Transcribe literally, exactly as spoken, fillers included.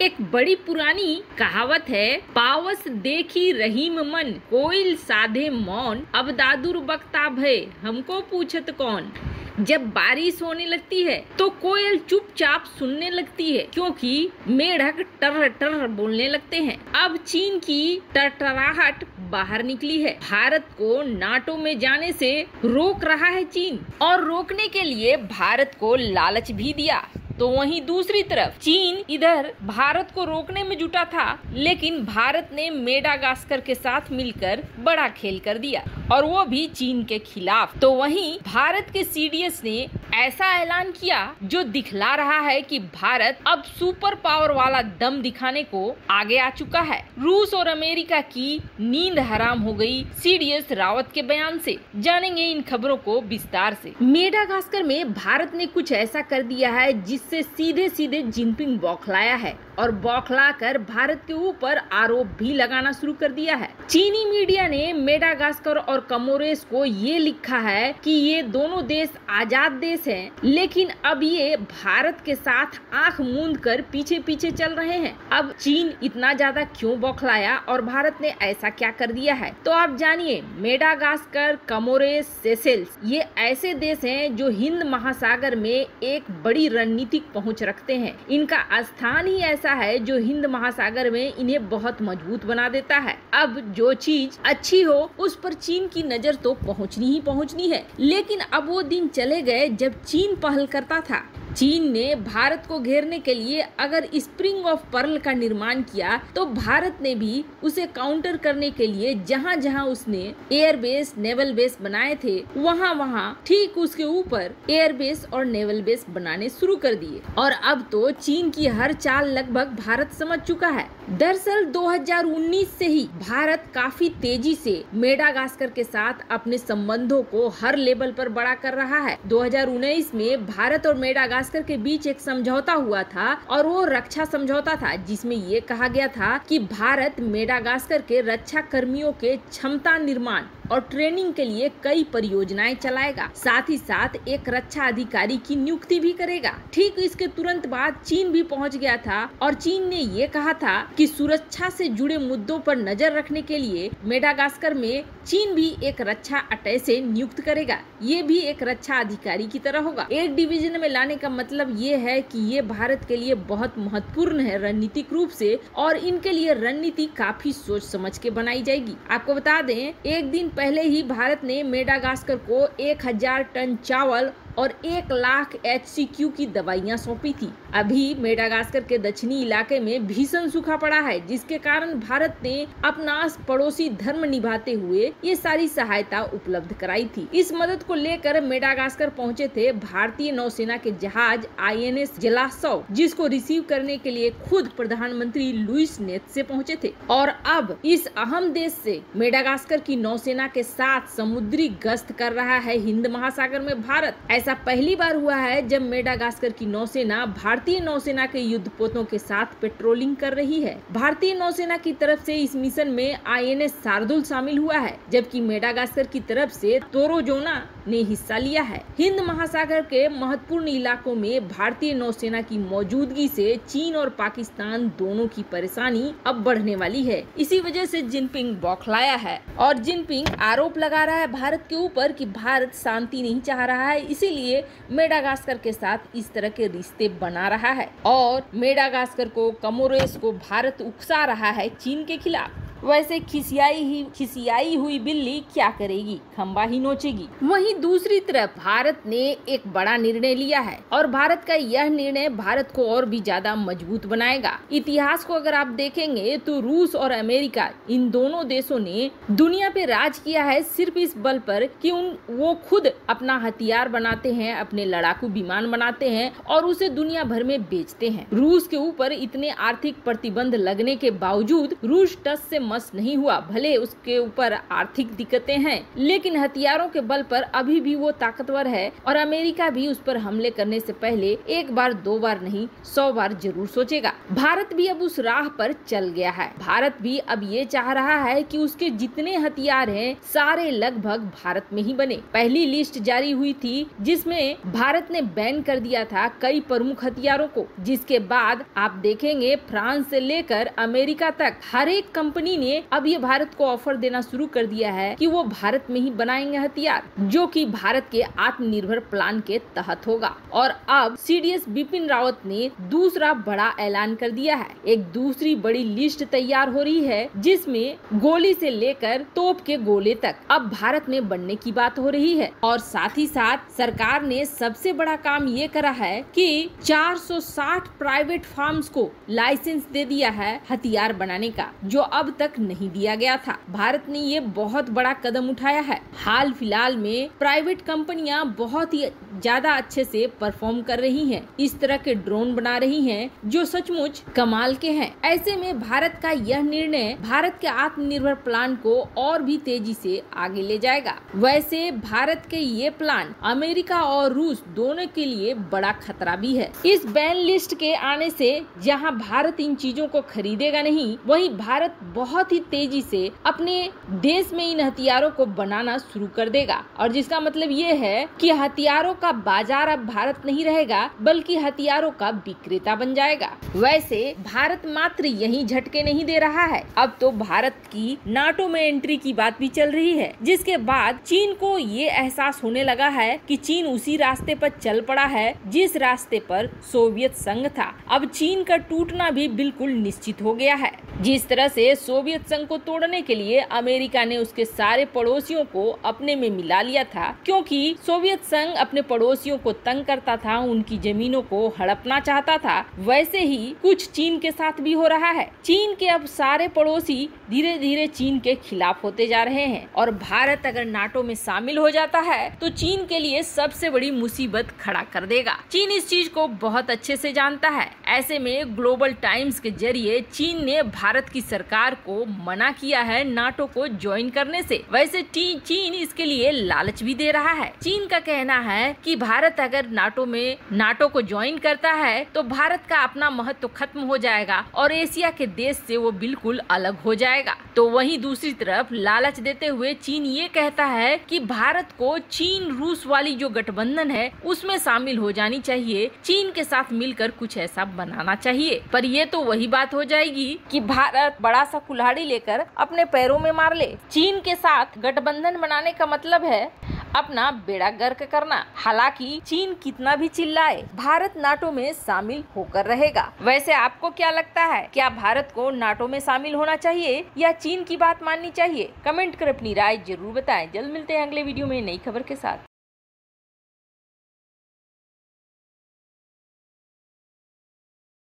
एक बड़ी पुरानी कहावत है, पावस देखी रहीम मन, कोयल साधे मौन, अब दादुर बकता भय, हमको पूछत कौन। जब बारिश होने लगती है तो कोयल चुपचाप सुनने लगती है, क्योंकि मेढक टर टर बोलने लगते हैं। अब चीन की टरटराहट बाहर निकली है। भारत को नाटो में जाने से रोक रहा है चीन, और रोकने के लिए भारत को लालच भी दिया। तो वहीं दूसरी तरफ चीन इधर भारत को रोकने में जुटा था, लेकिन भारत ने मेडागास्कर के साथ मिलकर बड़ा खेल कर दिया, और वो भी चीन के खिलाफ। तो वहीं भारत के सी डी एस ने ऐसा ऐलान किया जो दिखला रहा है कि भारत अब सुपर पावर वाला दम दिखाने को आगे आ चुका है। रूस और अमेरिका की नींद हराम हो गई सी डी एस रावत के बयान से। जानेंगे इन खबरों को विस्तार से। मेडागास्कर में भारत ने कुछ ऐसा कर दिया है जिससे सीधे सीधे जिनपिंग बौखलाया है, और बौखला कर भारत के ऊपर आरोप भी लगाना शुरू कर दिया है। चीनी मीडिया ने मेडागास्कर और कमोरेस को ये लिखा है कि ये दोनों देश आजाद देश हैं, लेकिन अब ये भारत के साथ आंख मूंद कर पीछे पीछे चल रहे हैं। अब चीन इतना ज्यादा क्यों बौखलाया और भारत ने ऐसा क्या कर दिया है, तो आप जानिए। मेडागास्कर, कमोरेस, सेशेल्स ये ऐसे देश हैं जो हिंद महासागर में एक बड़ी रणनीतिक पहुंच रखते हैं। इनका स्थान ही ऐसा है जो हिंद महासागर में इन्हें बहुत मजबूत बना देता है। अब जो चीज अच्छी हो उस पर चीन की नजर तो पहुंचनी ही पहुंचनी है, लेकिन अब वो दिन चले गए जब चीन पहल करता था। चीन ने भारत को घेरने के लिए अगर स्प्रिंग ऑफ पर्ल का निर्माण किया, तो भारत ने भी उसे काउंटर करने के लिए जहां जहां उसने एयर बेस, नेवल बेस बनाए थे, वहां वहां ठीक उसके ऊपर एयर बेस और नेवल बेस बनाने शुरू कर दिए। और अब तो चीन की हर चाल लगभग भारत समझ चुका है। दरअसल दो हज़ार उन्नीस से ही भारत काफी तेजी से मेडागास्कर के साथ अपने संबंधों को हर लेवल पर बड़ा कर रहा है। दो हज़ार उन्नीस में भारत और मेडागास्कर के बीच एक समझौता हुआ था, और वो रक्षा समझौता था, जिसमें ये कहा गया था कि भारत मेडागास्कर के रक्षा कर्मियों के क्षमता निर्माण और ट्रेनिंग के लिए कई परियोजनाएं चलाएगा। साथ ही साथ एक रक्षा अधिकारी की नियुक्ति भी करेगा। ठीक इसके तुरंत बाद चीन भी पहुंच गया था, और चीन ने ये कहा था कि सुरक्षा से जुड़े मुद्दों पर नजर रखने के लिए मेडागास्कर में चीन भी एक रक्षा अटैचे नियुक्त करेगा। ये भी एक रक्षा अधिकारी की तरह होगा। एक डिवीजन में लाने का मतलब ये है कि ये भारत के लिए बहुत महत्वपूर्ण है रणनीतिक रूप से, और इनके लिए रणनीति काफी सोच समझ के बनाई जाएगी। आपको बता दें, एक दिन पहले ही भारत ने मेडागास्कर को एक हजार टन चावल और एक लाख एच सी क्यू की दवाइयां सौंपी थी। अभी मेडागास्कर के दक्षिणी इलाके में भीषण सूखा पड़ा है, जिसके कारण भारत ने अपना पड़ोसी धर्म निभाते हुए ये सारी सहायता उपलब्ध कराई थी। इस मदद को लेकर मेडागास्कर पहुंचे थे भारतीय नौसेना के जहाज आई एन एस जलासव, जिसको रिसीव करने के लिए खुद प्रधानमंत्री लुईस नेत से पहुंचे थे। और अब इस अहम देश से मेडागास्कर की नौसेना के साथ समुद्री गश्त कर रहा है हिंद महासागर में भारत। ऐसा पहली बार हुआ है जब मेडागास्कर की नौसेना भारतीय नौसेना के युद्धपोतों के साथ पेट्रोलिंग कर रही है। भारतीय नौसेना की तरफ से इस मिशन में आई एन एस शार्दुल शामिल हुआ है, जबकि मेडागास्कर की तरफ से तोरोजोना ने हिस्सा लिया है। हिंद महासागर के महत्वपूर्ण इलाकों में भारतीय नौसेना की मौजूदगी से चीन और पाकिस्तान दोनों की परेशानी अब बढ़ने वाली है। इसी वजह से जिनपिंग बौखलाया है, और जिनपिंग आरोप लगा रहा है भारत के ऊपर कि भारत शांति नहीं चाह रहा है, इसीलिए मेडागास्कर के साथ इस तरह के रिश्ते बना रहा है, और मेडागास्कर को, कमोरेस को भारत उकसा रहा है चीन के खिलाफ। वैसे खिसियाई ही खिसियाई हुई बिल्ली क्या करेगी, खंबा ही नोचेगी। वहीं दूसरी तरफ भारत ने एक बड़ा निर्णय लिया है, और भारत का यह निर्णय भारत को और भी ज्यादा मजबूत बनाएगा। इतिहास को अगर आप देखेंगे तो रूस और अमेरिका, इन दोनों देशों ने दुनिया पे राज किया है सिर्फ इस बल पर कि उन वो खुद अपना हथियार बनाते हैं, अपने लड़ाकू विमान बनाते हैं, और उसे दुनिया भर में बेचते हैं। रूस के ऊपर इतने आर्थिक प्रतिबंध लगने के बावजूद रूस टस से फेमस नहीं हुआ, भले उसके ऊपर आर्थिक दिक्कतें हैं, लेकिन हथियारों के बल पर अभी भी वो ताकतवर है और अमेरिका भी उस पर हमले करने से पहले एक बार दो बार नहीं सौ बार जरूर सोचेगा। भारत भी अब उस राह पर चल गया है। भारत भी अब ये चाह रहा है कि उसके जितने हथियार हैं सारे लगभग भारत में ही बने। पहली लिस्ट जारी हुई थी जिसमें भारत ने बैन कर दिया था कई प्रमुख हथियारों को, जिसके बाद आप देखेंगे फ्रांस से लेकर अमेरिका तक हर एक कंपनी ने अब ये भारत को ऑफर देना शुरू कर दिया है कि वो भारत में ही बनाएंगे हथियार, जो कि भारत के आत्मनिर्भर प्लान के तहत होगा। और अब सीडीएस बिपिन रावत ने दूसरा बड़ा ऐलान कर दिया है। एक दूसरी बड़ी लिस्ट तैयार हो रही है जिसमें गोली से लेकर तोप के गोले तक अब भारत में बनने की बात हो रही है। और साथ ही साथ सरकार ने सबसे बड़ा काम ये करा है कि चार सौ साठ प्राइवेट फार्म्स को लाइसेंस दे दिया है हथियार बनाने का, जो अब तक नहीं दिया गया था। भारत ने ये बहुत बड़ा कदम उठाया है। हाल फिलहाल में प्राइवेट कंपनियां बहुत ही ज्यादा अच्छे से परफॉर्म कर रही हैं, इस तरह के ड्रोन बना रही हैं जो सचमुच कमाल के हैं। ऐसे में भारत का यह निर्णय भारत के आत्मनिर्भर प्लान को और भी तेजी से आगे ले जाएगा। वैसे भारत के ये प्लान अमेरिका और रूस दोनों के लिए बड़ा खतरा भी है। इस बैन लिस्ट के आने से जहां भारत इन चीजों को खरीदेगा नहीं, वहीं भारत बहुत ही तेजी से अपने देश में इन हथियारों को बनाना शुरू कर देगा। और जिसका मतलब ये है कि हथियारों का बाजार अब भारत नहीं रहेगा, बल्कि हथियारों का विक्रेता बन जाएगा। वैसे भारत मात्र यही झटके नहीं दे रहा है, अब तो भारत की नाटो में एंट्री की बात भी चल रही है, जिसके बाद चीन को ये एहसास होने लगा है कि चीन उसी रास्ते पर चल पड़ा है जिस रास्ते पर सोवियत संघ था। अब चीन का टूटना भी बिल्कुल निश्चित हो गया है। जिस तरह से सोवियत संघ को तोड़ने के लिए अमेरिका ने उसके सारे पड़ोसियों को अपने में मिला लिया था, क्योंकि सोवियत संघ अपने पड़ोसियों को तंग करता था, उनकी जमीनों को हड़पना चाहता था, वैसे ही कुछ चीन के साथ भी हो रहा है। चीन के अब सारे पड़ोसी धीरे धीरे चीन के खिलाफ होते जा रहे हैं और भारत अगर नाटो में शामिल हो जाता है तो चीन के लिए सबसे बड़ी मुसीबत खड़ा कर देगा। चीन इस चीज को बहुत अच्छे से जानता है। ऐसे में ग्लोबल टाइम्स के जरिए चीन ने भारत की सरकार को मना किया है नाटो को ज्वाइन करने से। वैसे चीन इसके लिए लालच भी दे रहा है। चीन का कहना है कि भारत अगर नाटो में नाटो को ज्वाइन करता है तो भारत का अपना महत्व खत्म हो जाएगा और एशिया के देश से वो बिल्कुल अलग हो जाएगा। तो वहीं दूसरी तरफ लालच देते हुए चीन ये कहता है कि भारत को चीन रूस वाली जो गठबंधन है उसमें शामिल हो जानी चाहिए, चीन के साथ मिलकर कुछ ऐसा बनाना चाहिए। पर ये तो वही बात हो जाएगी कि भारत बड़ा सा कुल्हाड़ी लेकर अपने पैरों में मार ले। चीन के साथ गठबंधन बनाने का मतलब है अपना बेड़ा गर्क करना। हालांकि चीन कितना भी चिल्लाए, भारत नाटो में शामिल होकर रहेगा। वैसे आपको क्या लगता है, क्या भारत को नाटो में शामिल होना चाहिए या चीन की बात माननी चाहिए? कमेंट कर अपनी राय जरूर बताएं। जल्द मिलते हैं अगले वीडियो में नई खबर के साथ।